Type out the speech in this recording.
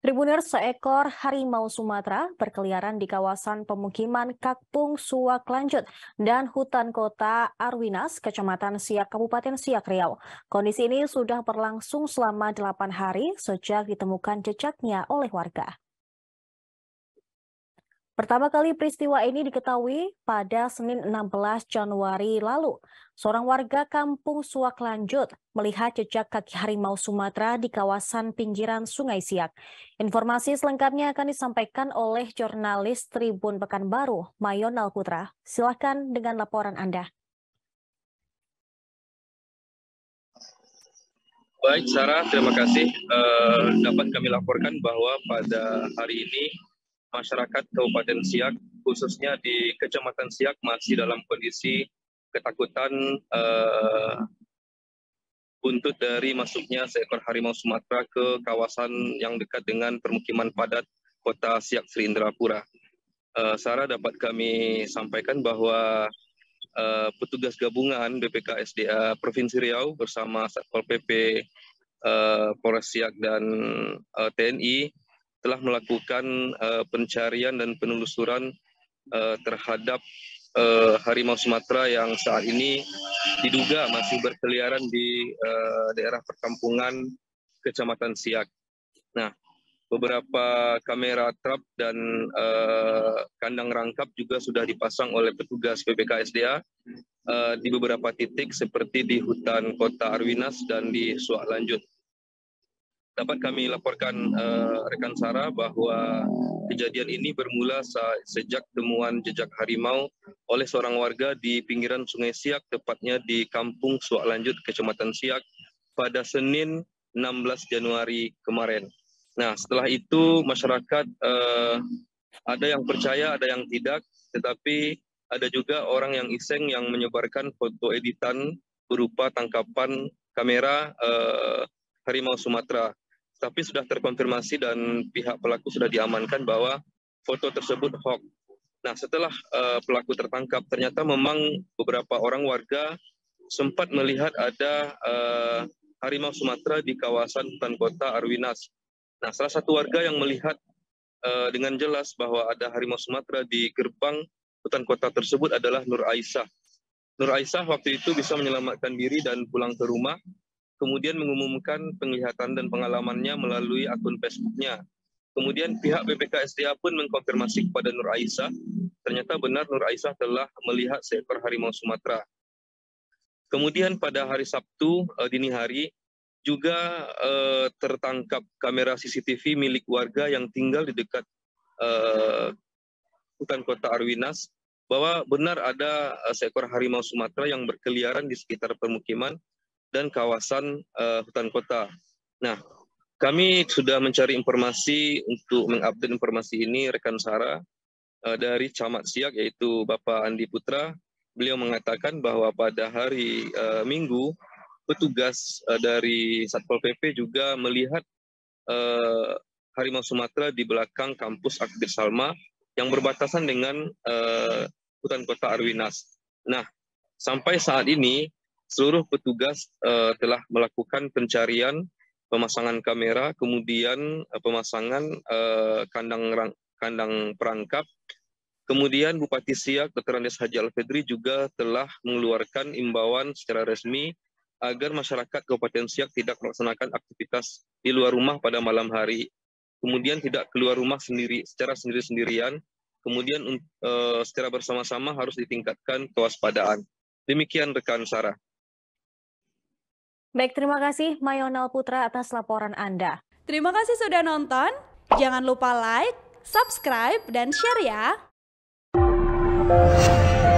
Tribuners, seekor harimau Sumatera berkeliaran di kawasan pemukiman Kakpung Suak Lanjut dan hutan kota Arwinas, Kecamatan Siak, Kabupaten Siak, Riau. Kondisi ini sudah berlangsung selama 8 hari sejak ditemukan jejaknya oleh warga. Pertama kali peristiwa ini diketahui pada Senin 16 Januari lalu. Seorang warga kampung Suak Lanjut melihat jejak kaki harimau Sumatera di kawasan pinggiran Sungai Siak. Informasi selengkapnya akan disampaikan oleh jurnalis Tribun Pekanbaru, Mayonal Putra. Silakan dengan laporan Anda. Baik, Sarah, terima kasih. Dapat kami laporkan bahwa pada hari ini masyarakat Kabupaten Siak, khususnya di Kecamatan Siak, masih dalam kondisi ketakutan buntut dari masuknya seekor harimau Sumatera ke kawasan yang dekat dengan permukiman padat kota Siak Sri Indrapura. Sarah, dapat kami sampaikan bahwa petugas gabungan BPKSDA Provinsi Riau bersama Satpol PP, Polres Siak dan TNI telah melakukan pencarian dan penelusuran terhadap harimau Sumatera yang saat ini diduga masih berkeliaran di daerah perkampungan Kecamatan Siak. Nah, beberapa kamera trap dan kandang rangkap juga sudah dipasang oleh petugas PPKSDA di beberapa titik seperti di hutan kota Arwinas dan di Suak Lanjut. Dapat kami laporkan rekan Sarah bahwa kejadian ini bermula sejak temuan jejak harimau oleh seorang warga di pinggiran Sungai Siak, tepatnya di Kampung Suak Lanjut, Kecamatan Siak, pada Senin 16 Januari kemarin. Nah, setelah itu masyarakat ada yang percaya, ada yang tidak, tetapi ada juga orang yang iseng yang menyebarkan foto editan berupa tangkapan kamera harimau Sumatera. Tapi sudah terkonfirmasi dan pihak pelaku sudah diamankan bahwa foto tersebut hoax. Nah, setelah pelaku tertangkap, ternyata memang beberapa orang warga sempat melihat ada harimau Sumatera di kawasan hutan kota Arwinas. Nah, salah satu warga yang melihat dengan jelas bahwa ada harimau Sumatera di gerbang hutan kota tersebut adalah Nur Aisyah. Nur Aisyah waktu itu bisa menyelamatkan diri dan pulang ke rumah, kemudian mengumumkan penglihatan dan pengalamannya melalui akun Facebook-nya. Kemudian pihak BPKSDA pun mengkonfirmasi kepada Nur Aisyah, ternyata benar Nur Aisyah telah melihat seekor harimau Sumatera. Kemudian pada hari Sabtu dini hari, juga tertangkap kamera CCTV milik warga yang tinggal di dekat hutan kota Arwinas, bahwa benar ada seekor harimau Sumatera yang berkeliaran di sekitar permukiman dan kawasan hutan kota. Nah, kami sudah mencari informasi untuk mengupdate informasi ini, rekan Sarah, dari Camat Siak, yaitu Bapak Andi Putra. Beliau mengatakan bahwa pada hari Minggu, petugas dari Satpol PP juga melihat harimau Sumatera di belakang kampus Akdir Salma yang berbatasan dengan hutan kota Arwinas. Nah, sampai saat ini, seluruh petugas telah melakukan pencarian, pemasangan kamera, kemudian pemasangan kandang perangkap. Kemudian Bupati Siak, Dr. Andes Haji Al-Fedri juga telah mengeluarkan imbauan secara resmi agar masyarakat Kabupaten Siak tidak melaksanakan aktivitas di luar rumah pada malam hari. Kemudian tidak keluar rumah secara sendiri-sendirian. Kemudian secara bersama-sama harus ditingkatkan kewaspadaan. Demikian rekan Sarah. Baik, terima kasih Mayonal Putra atas laporan Anda. Terima kasih sudah nonton. Jangan lupa like, subscribe, dan share ya.